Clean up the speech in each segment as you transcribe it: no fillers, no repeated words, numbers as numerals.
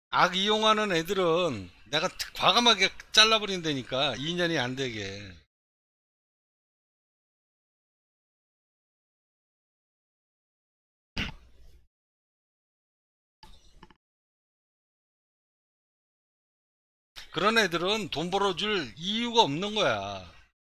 악 이용하는 애들은 내가 과감하게 잘라버린다니까. 2년이 안 되게. 그런 애들은 돈 벌어줄 이유가 없는 거야.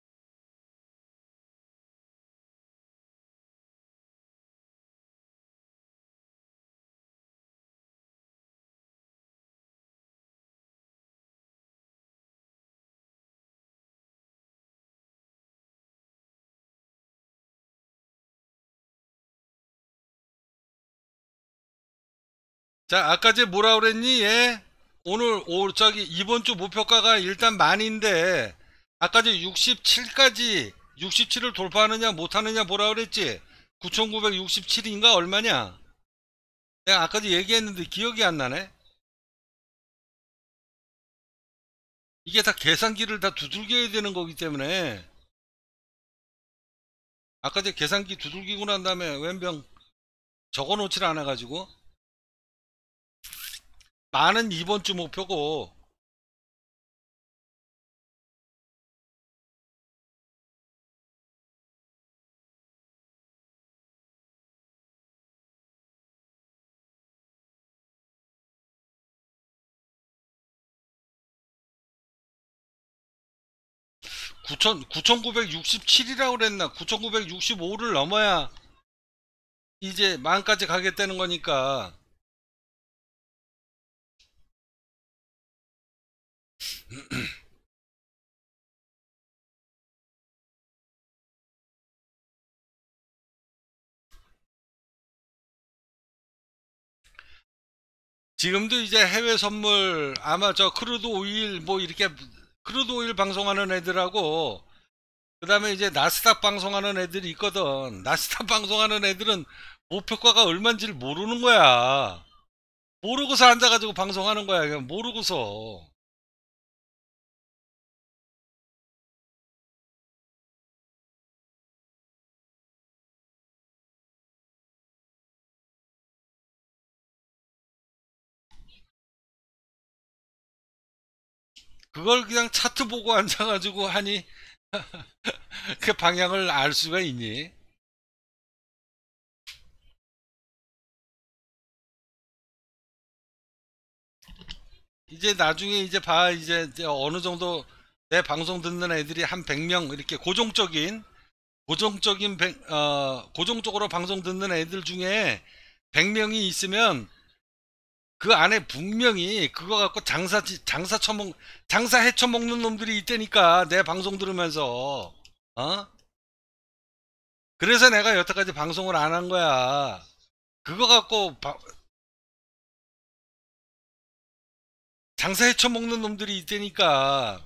자, 아까 쟤 뭐라 그랬니? 얘 저기 이번 주 목표가가 일단 만인데 아까 쟤 67까지 67을 돌파하느냐 못하느냐 뭐라 그랬지? 9,967인가 얼마냐? 내가 아까도 얘기했는데 기억이 안 나네. 이게 다 계산기를 다 두들겨야 되는 거기 때문에 아까 제 계산기 두들기고 난 다음에 웬병 적어놓질 않아가지고 만은 이번 주 목표고 9,967이라고 그랬나? 9,965를 넘어야 이제 만까지 가겠다는 거니까. 지금도 이제 해외 선물 아마 저 크루드 오일 뭐 이렇게 크루드 오일 방송하는 애들하고 그 다음에 이제 나스닥 방송하는 애들이 있거든. 나스닥 방송하는 애들은 목표가가 얼마인지를 모르는 거야. 모르고서 앉아가지고 방송하는 거야. 그냥 모르고서. 그걸 그냥 차트 보고 앉아가지고 하니 그 방향을 알 수가 있니? 이제 나중에 이제 봐. 이제 어느 정도 내 방송 듣는 애들이 한 100명 이렇게 고정적으로 방송 듣는 애들 중에 100명이 있으면 그 안에 분명히 그거 갖고 장사 해쳐먹는 놈들이 있다니까. 내 방송 들으면서. 어? 그래서 내가 여태까지 방송을 안 한 거야. 그거 갖고 장사 해쳐먹는 놈들이 있다니까.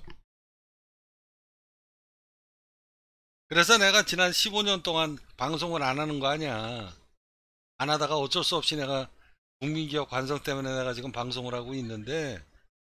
그래서 내가 지난 15년 동안 방송을 안 하는 거 아니야. 안 하다가 어쩔 수 없이 내가 국민기업 관성 때문에 내가 지금 방송을 하고 있는데,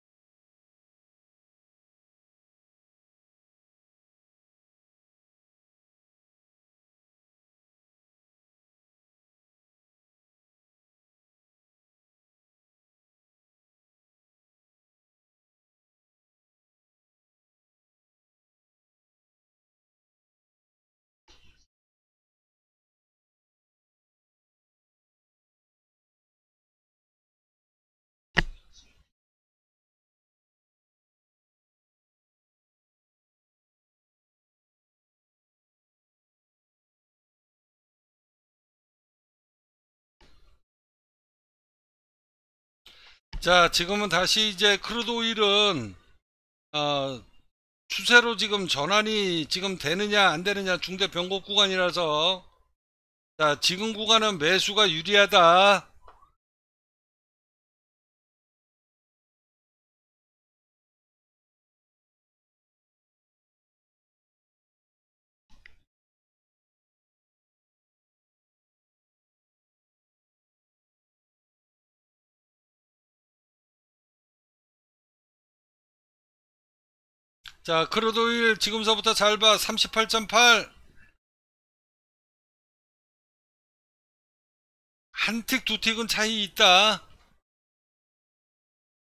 자, 지금은 다시 이제 크루드 오일은, 어, 추세로 지금 전환이 지금 되느냐, 안 되느냐 중대 변곡 구간이라서, 자, 지금 구간은 매수가 유리하다. 자, 크루드 오일 지금서부터 잘 봐. 38.8. 한 틱, 두 틱은 차이 있다.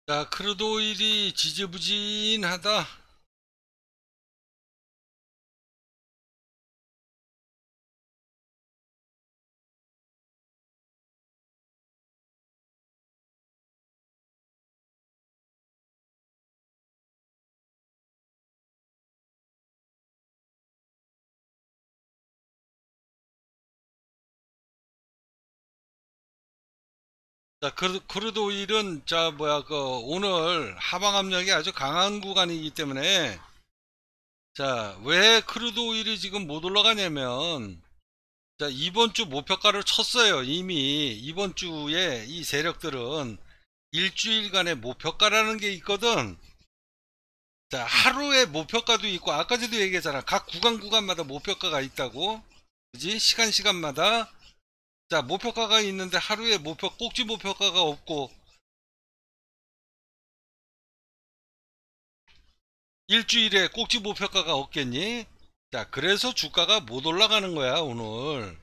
자, 크루드 오일이 지지부진하다. 자, 크루드 오일은, 자, 뭐야, 오늘 하방 압력이 아주 강한 구간이기 때문에, 자, 왜 크루드 오일이 지금 못 올라가냐면, 자, 이번 주 목표가를 쳤어요. 이미 이번 주에 이 세력들은 일주일간의 목표가라는 게 있거든. 자, 하루에 목표가도 있고, 아까 전에도 얘기했잖아. 각 구간마다 목표가가 있다고. 그지? 시간마다. 자, 목표가가 있는데 하루에 꼭지 목표가가 없고, 일주일에 꼭지 목표가가 없겠니? 자, 그래서 주가가 못 올라가는 거야, 오늘.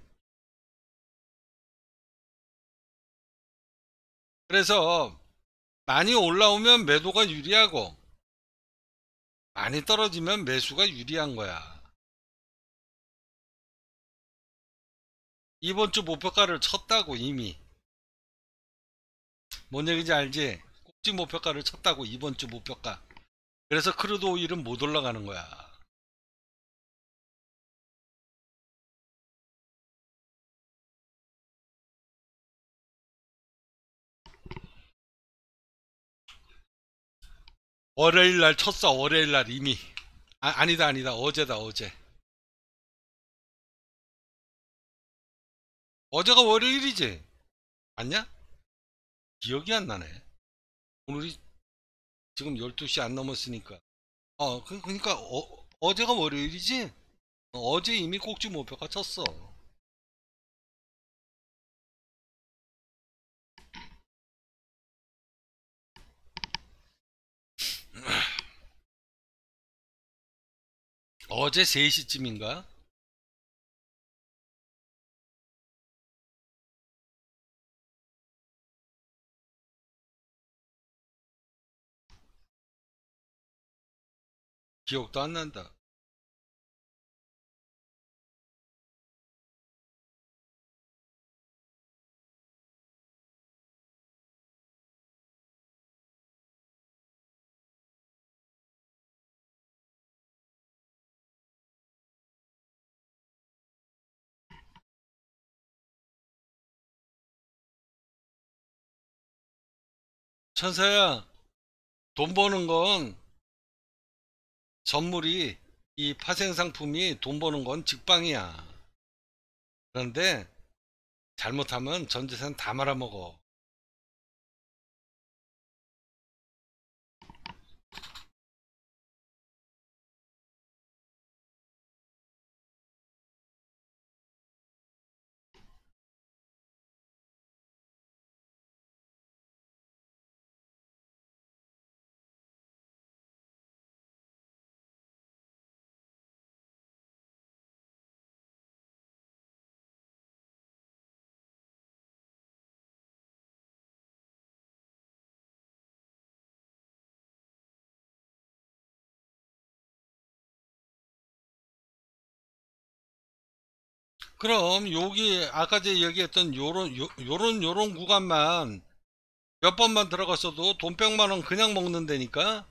그래서 많이 올라오면 매도가 유리하고, 많이 떨어지면 매수가 유리한 거야. 이번 주 목표가를 쳤다고 이미. 뭔 얘기인지 알지? 꼭지 목표가를 쳤다고 이번 주 목표가. 그래서 크루드 오일은 못 올라가는 거야. 월요일 날 쳤어. 월요일 날 이미. 아니다. 어제다, 어제. 어제가 월요일이지. 맞냐? 기억이 안 나네. 오늘이 지금 12시 안 넘었으니까. 그러니까 어제가 월요일이지? 어제 이미 꼭지 목표가 쳤어. 어제 3시쯤인가? 기억도 안 난다. 천사야, 돈 버는 건 선물이, 이 파생 상품이 돈 버는 건 직방이야. 그런데 잘못하면 전 재산 다 말아먹어. 그럼 여기 아까 제가 얘기했던 요런 구간만 몇 번만 들어갔어도 돈 100만 원 그냥 먹는다니까.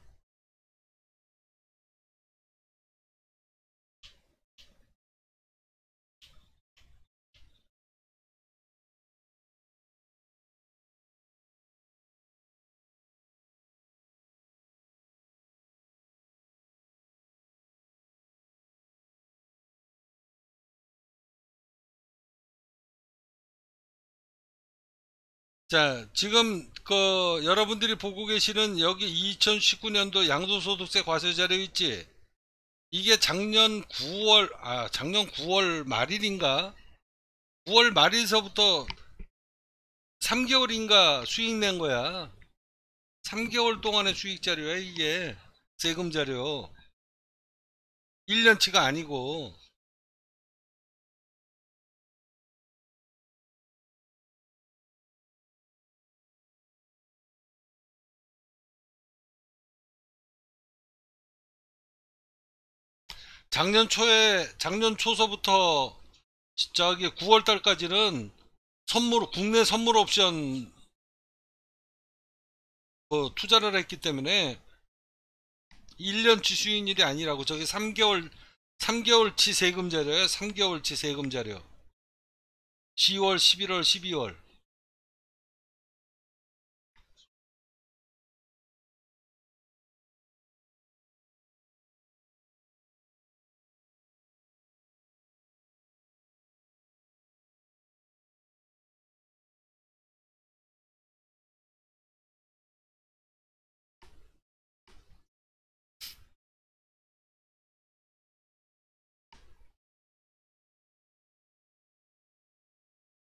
자, 지금 여러분들이 보고 계시는 여기 2019년도 양도소득세 과세 자료 있지? 이게 작년 9월 말일인가? 9월 말일서부터 3개월인가 수익 낸 거야. 3개월 동안의 수익 자료야, 이게. 세금 자료. 1년치가 아니고. 작년 초서부터 저기 9월 달까지는 국내 선물 옵션 투자를 했기 때문에 1년치 수익률이 아니라고. 저기 3개월치 세금 자료예요. 3개월치 세금 자료. 10월, 11월, 12월.